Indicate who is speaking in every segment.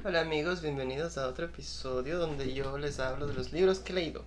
Speaker 1: Hola amigos, bienvenidos a otro episodio donde yo les hablo de los libros que he leído.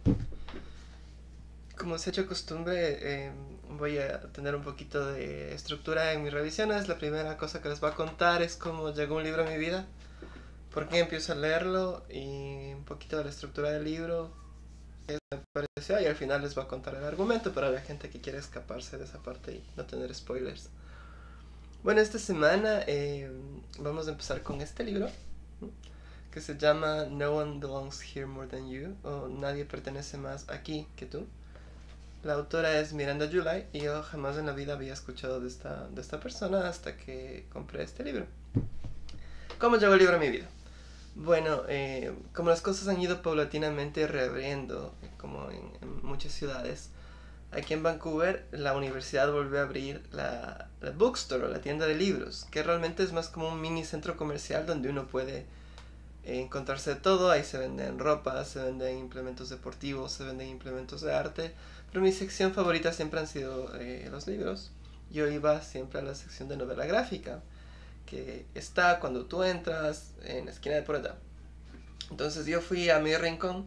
Speaker 1: Como se ha hecho costumbre, voy a tener un poquito de estructura en mis revisiones. La primera cosa que les voy a contar es cómo llegó un libro a mi vida, por qué empiezo a leerlo y un poquito de la estructura del libro, qué me pareció, y al final les voy a contar el argumento para la gente que quiere escaparse de esa parte y no tener spoilers. Bueno, esta semana vamos a empezar con este libro que se llama No One Belongs Here More Than You, o Nadie Pertenece Más Aquí que Tú. La autora es Miranda July y yo jamás en la vida había escuchado de esta persona hasta que compré este libro. ¿Cómo llegó el libro a mi vida? Bueno, como las cosas han ido paulatinamente reabriendo, como en muchas ciudades, aquí en Vancouver la universidad volvió a abrir la bookstore, o la tienda de libros, que realmente es más como un mini centro comercial donde uno puede encontrarse de todo. Ahí se venden ropa, se venden implementos deportivos, se venden implementos de arte, pero mi sección favorita siempre han sido los libros. Yo iba siempre a la sección de novela gráfica, que está cuando tú entras en la esquina de por allá. Entonces yo fui a mi rincón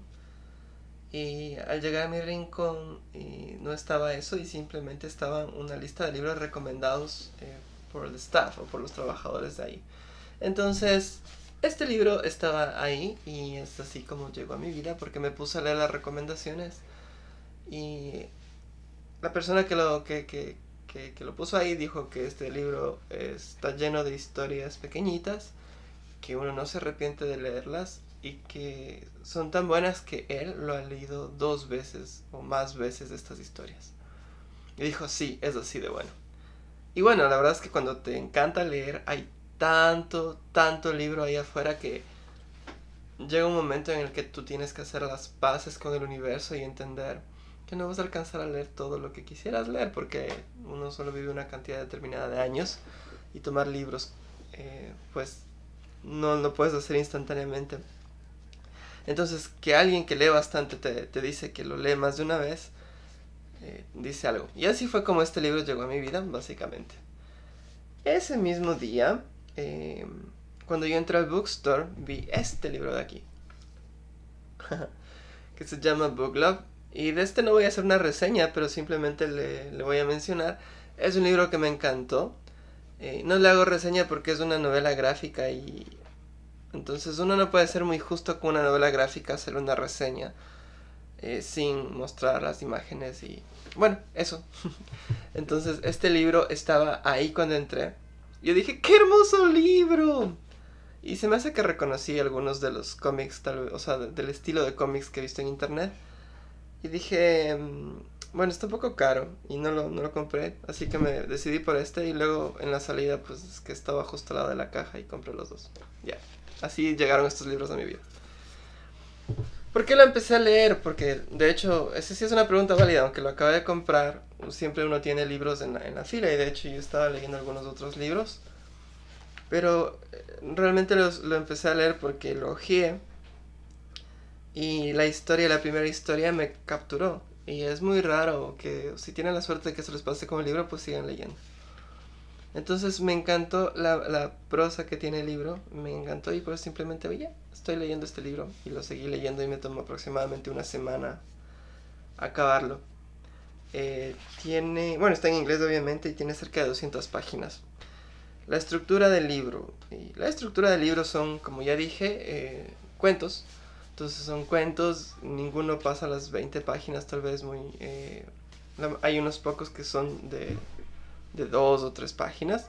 Speaker 1: y al llegar a mi rincón no estaba eso, y simplemente estaba una lista de libros recomendados por el staff o por los trabajadores de ahí. Entonces este libro estaba ahí y es así como llegó a mi vida, porque me puse a leer las recomendaciones y la persona que lo puso ahí dijo que este libro está lleno de historias pequeñitas, que uno no se arrepiente de leerlas y que son tan buenas que él lo ha leído 2 veces o más veces estas historias. Y dijo, sí, es así de bueno. Y bueno, la verdad es que cuando te encanta leer hay tanto libro ahí afuera que llega un momento en el que tú tienes que hacer las paces con el universo y entender que no vas a alcanzar a leer todo lo que quisieras leer, porque uno solo vive una cantidad determinada de años y tomar libros pues no lo puedes hacer instantáneamente. Entonces, que alguien que lee bastante te dice que lo lee más de una vez, dice algo. Y así fue como este libro llegó a mi vida, básicamente. Ese mismo día, cuando yo entré al bookstore, vi este libro de aquí, que se llama Book Love. Y de este no voy a hacer una reseña, pero simplemente le voy a mencionar. Es un libro que me encantó. No le hago reseña porque es una novela gráfica y entonces uno no puede ser muy justo con una novela gráfica, hacer una reseña sin mostrar las imágenes y bueno, eso. Entonces este libro estaba ahí cuando entré. Yo dije, ¡qué hermoso libro! Y se me hace que reconocí algunos de los cómics, tal vez, o sea, del estilo de cómics que he visto en internet. Y dije, bueno, está un poco caro y no lo compré, así que me decidí por este, y luego en la salida pues es que estaba justo al lado de la caja y compré los dos. Ya, así llegaron estos libros a mi vida. ¿Por qué lo empecé a leer? Porque de hecho, esa sí es una pregunta válida, aunque lo acabé de comprar, siempre uno tiene libros en la fila, y de hecho yo estaba leyendo algunos otros libros, pero realmente lo empecé a leer porque lo ojeé y la primera historia me capturó. Y es muy raro que si tienen la suerte de que se les pase con el libro, pues sigan leyendo. Entonces me encantó la prosa que tiene el libro, me encantó, y pues simplemente, oye, estoy leyendo este libro, y lo seguí leyendo y me tomó aproximadamente una semana acabarlo. Está en inglés obviamente y tiene cerca de 200 páginas. La estructura del libro son, como ya dije, cuentos. Entonces son cuentos, ninguno pasa las 20 páginas, tal vez hay unos pocos que son de 2 o 3 páginas.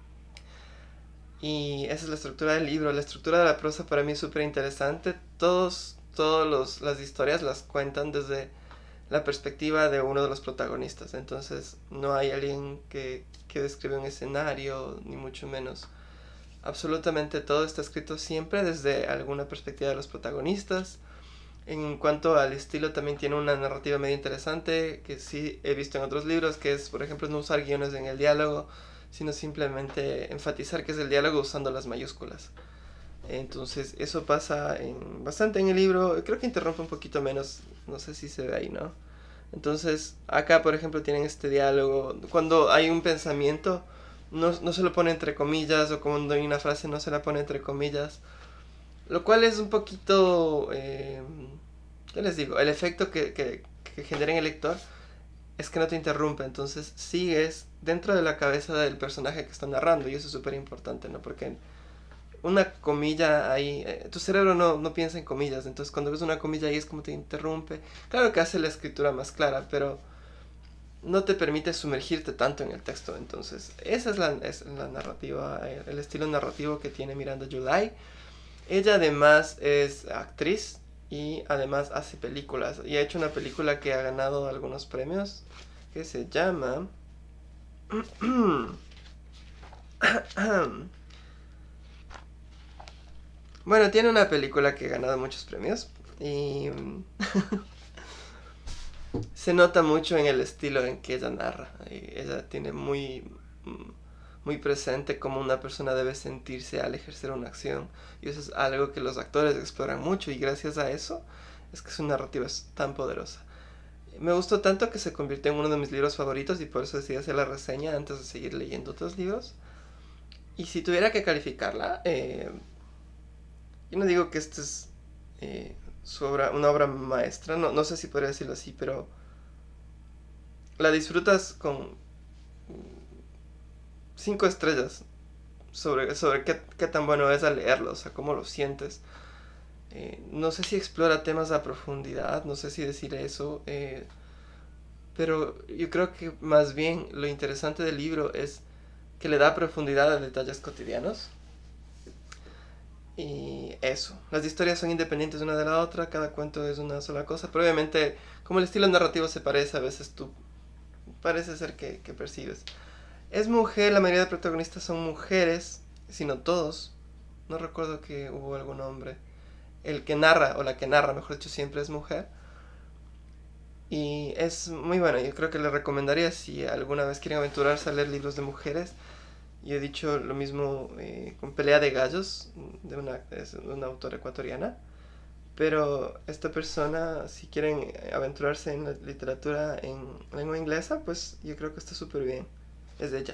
Speaker 1: Y esa es la estructura del libro. La estructura de la prosa para mí es súper interesante. Todas las historias las cuentan desde la perspectiva de uno de los protagonistas. Entonces no hay alguien que describe un escenario, ni mucho menos. Absolutamente todo está escrito siempre desde alguna perspectiva de los protagonistas. En cuanto al estilo, también tiene una narrativa medio interesante que sí he visto en otros libros, que es, por ejemplo, no usar guiones en el diálogo, sino simplemente enfatizar que es el diálogo usando las mayúsculas. Entonces eso pasa bastante en el libro. Creo que interrumpe un poquito menos, no sé si se ve ahí, ¿no? Entonces acá, por ejemplo, tienen este diálogo. Cuando hay un pensamiento, no se lo pone entre comillas, o cuando hay una frase no se la pone entre comillas. Lo cual es un poquito... ¿qué les digo? El efecto que genera en el lector es que no te interrumpe, entonces sigues dentro de la cabeza del personaje que está narrando, y eso es súper importante, ¿no? Porque una comilla ahí, tu cerebro no piensa en comillas, entonces cuando ves una comilla ahí es como te interrumpe. Claro que hace la escritura más clara, pero no te permite sumergirte tanto en el texto. Entonces esa es la narrativa, el estilo narrativo que tiene Miranda July. Ella además es actriz y además hace películas, y ha hecho una película que ha ganado algunos premios que se llama bueno, tiene una película que ha ganado muchos premios y se nota mucho en el estilo en que ella narra. Y ella tiene muy presente cómo una persona debe sentirse al ejercer una acción, y eso es algo que los actores exploran mucho, y gracias a eso es que su narrativa es tan poderosa. Me gustó tanto que se convirtió en uno de mis libros favoritos, y por eso decidí hacer la reseña antes de seguir leyendo otros libros. Y si tuviera que calificarla, yo no digo que esta es una obra maestra, no sé si podría decirlo así, pero la disfrutas con 5 estrellas sobre qué tan bueno es al leerlo, o sea, cómo lo sientes. No sé si explora temas a profundidad, no sé si decir eso, pero yo creo que más bien lo interesante del libro es que le da profundidad a detalles cotidianos. Y eso, las historias son independientes una de la otra, cada cuento es una sola cosa, pero obviamente como el estilo narrativo se parece, a veces tú parece ser que percibes. Es mujer, la mayoría de protagonistas son mujeres, sino todos. No recuerdo que hubo algún hombre. El que narra, o la que narra, mejor dicho, siempre es mujer. Y es muy bueno, yo creo que le recomendaría si alguna vez quieren aventurarse a leer libros de mujeres. Yo he dicho lo mismo con Pelea de Gallos, es una autora ecuatoriana. Pero esta persona, si quieren aventurarse en la literatura en lengua inglesa, pues yo creo que está súper bien. Es de ella.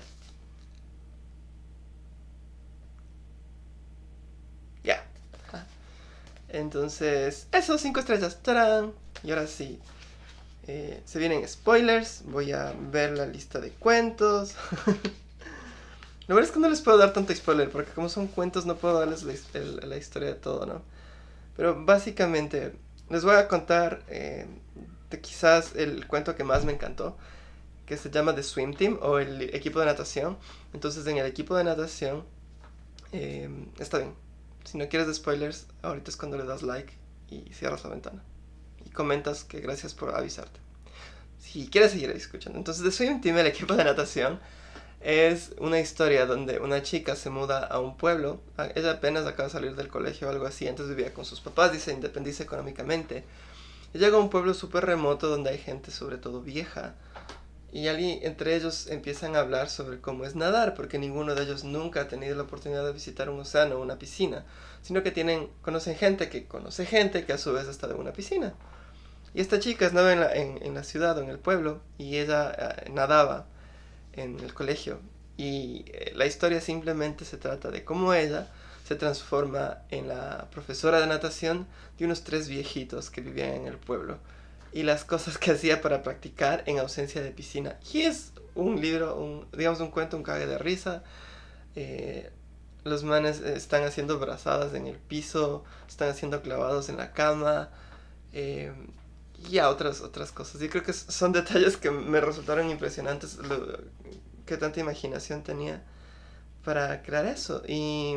Speaker 1: Ya. Yeah. Entonces, eso, 5 estrellas. ¡Tarán! Y ahora sí. Se vienen spoilers. Voy a ver la lista de cuentos. La verdad es que no les puedo dar tanto spoiler, porque como son cuentos no puedo darles la historia de todo, ¿no? Pero básicamente les voy a contar de quizás el cuento que más me encantó, que se llama The Swim Team, o el equipo de natación. Entonces en el equipo de natación, está bien. Si no quieres de spoilers, ahorita es cuando le das like y cierras la ventana. Y comentas que gracias por avisarte. Si quieres seguir escuchando. Entonces The Swim Team, el equipo de natación, es una historia donde una chica se muda a un pueblo. Ella apenas acaba de salir del colegio o algo así. Antes vivía con sus papás y se independiza económicamente. Y llega a un pueblo súper remoto donde hay gente sobre todo vieja. Y entre ellos empiezan a hablar sobre cómo es nadar, porque ninguno de ellos nunca ha tenido la oportunidad de visitar un océano o una piscina, sino que conocen gente que conoce gente que a su vez está en una piscina. Y esta chica estaba en la ciudad o en el pueblo, y ella nadaba en el colegio. Y la historia simplemente se trata de cómo ella se transforma en la profesora de natación de unos 3 viejitos que vivían en el pueblo, y las cosas que hacía para practicar en ausencia de piscina. Y es un libro, digamos un cuento, un cague de risa. Los manes están haciendo brazadas en el piso, están haciendo clavados en la cama, y a otras cosas. Yo creo que son detalles que me resultaron impresionantes, que tanta imaginación tenía para crear eso. Y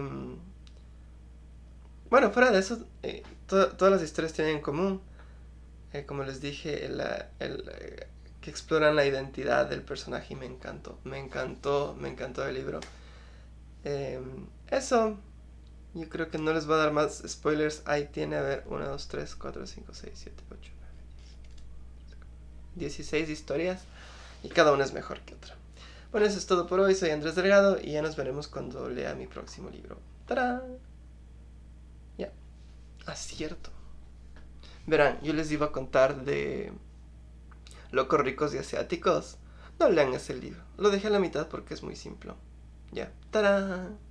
Speaker 1: bueno, fuera de eso, todas las historias tienen en común, como les dije, que exploran la identidad del personaje, y me encantó el libro. Eso, yo creo que no les voy a dar más spoilers. Ahí tiene, a ver, 1, 2, 3, 4, 5, 6, 7, 8, 9, 16 historias, y cada una es mejor que otra. Bueno, eso es todo por hoy. Soy Andrés Delgado, y ya nos veremos cuando lea mi próximo libro. ¡Tarán! Ya. Acierto. Verán, yo les iba a contar de Locos, Ricos y Asiáticos. No lean ese libro. Lo dejé a la mitad porque es muy simple. Ya. ¡Tarán!